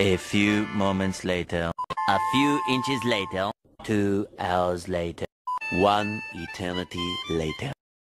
A few moments later. A few inches later. 2 hours later. 1 eternity later.